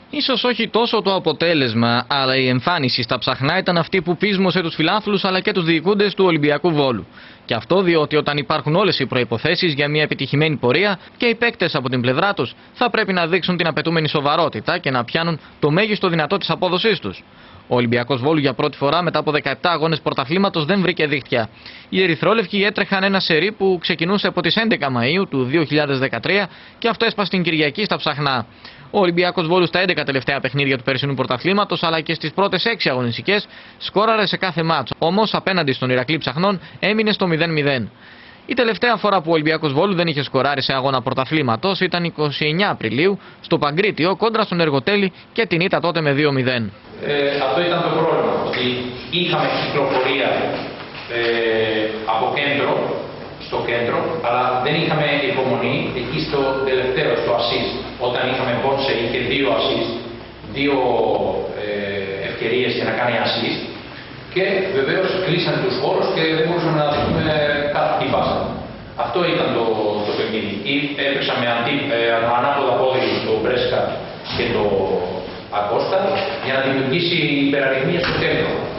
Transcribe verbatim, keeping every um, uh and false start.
Ίσως όχι τόσο το αποτέλεσμα, αλλά η εμφάνιση στα ψαχνά ήταν αυτή που πείσμωσε τους φιλάθλους αλλά και τους διοικούντες του Ολυμπιακού Βόλου. Και αυτό διότι όταν υπάρχουν όλες οι προϋποθέσεις για μια επιτυχημένη πορεία και οι παίκτες από την πλευρά τους θα πρέπει να δείξουν την απαιτούμενη σοβαρότητα και να πιάνουν το μέγιστο δυνατό της απόδοσής τους. Ο Ολυμπιακός Βόλου για πρώτη φορά μετά από δεκαεπτά αγώνες πρωταθλήματος δεν βρήκε δίχτυα. Οι ερυθρόλευκοι έτρεχαν ένα σερί που ξεκινούσε από τις έντεκα Μαΐου του δύο χιλιάδες δεκατρία και αυτό έσπασε την Κυριακή στα ψαχνά. Ο Ολυμπιακός Βόλου στα έντεκα τελευταία παιχνίδια του περσινού πρωταθλήματος αλλά και στις πρώτες έξι αγωνιστικές σκόραρε σε κάθε μάτσο. Όμως απέναντι στον Ηρακλή Ψαχνών έμεινε στο μηδέν μηδέν. Η τελευταία φορά που ο Ολυμπιακός Βόλου δεν είχε σκοράρει σε αγώνα πρωταθλήματος ήταν εικοστή ενάτη Απριλίου στο Παγκρίτιο κόντρα στον Εργοτέλη και την ήττα τότε με δύο μηδέν. Ε, αυτό ήταν το πρόβλημα, ότι είχαμε κυκλοφορία ε, από κέντρο, στο κέντρο, αλλά δεν είχαμε υπομονή εκεί στο τελευταίο, στο assist. Όταν είχαμε Μπότσε είχε δύο assist, δύο ε, ευκαιρίες για να κάνει assist και βεβαίως κλείσαν τους χώρους και δεν μπορούσαμε να δούμε κάτι τι βάσαμε. Αυτό ήταν το, το παιχνίδι. Ή έπαιξα με αντί, ε, ανάποδα πόδι το Μπρέσκα και το Ακώστα για να δημιουργήσει υπεραριθμία στο κέντρο.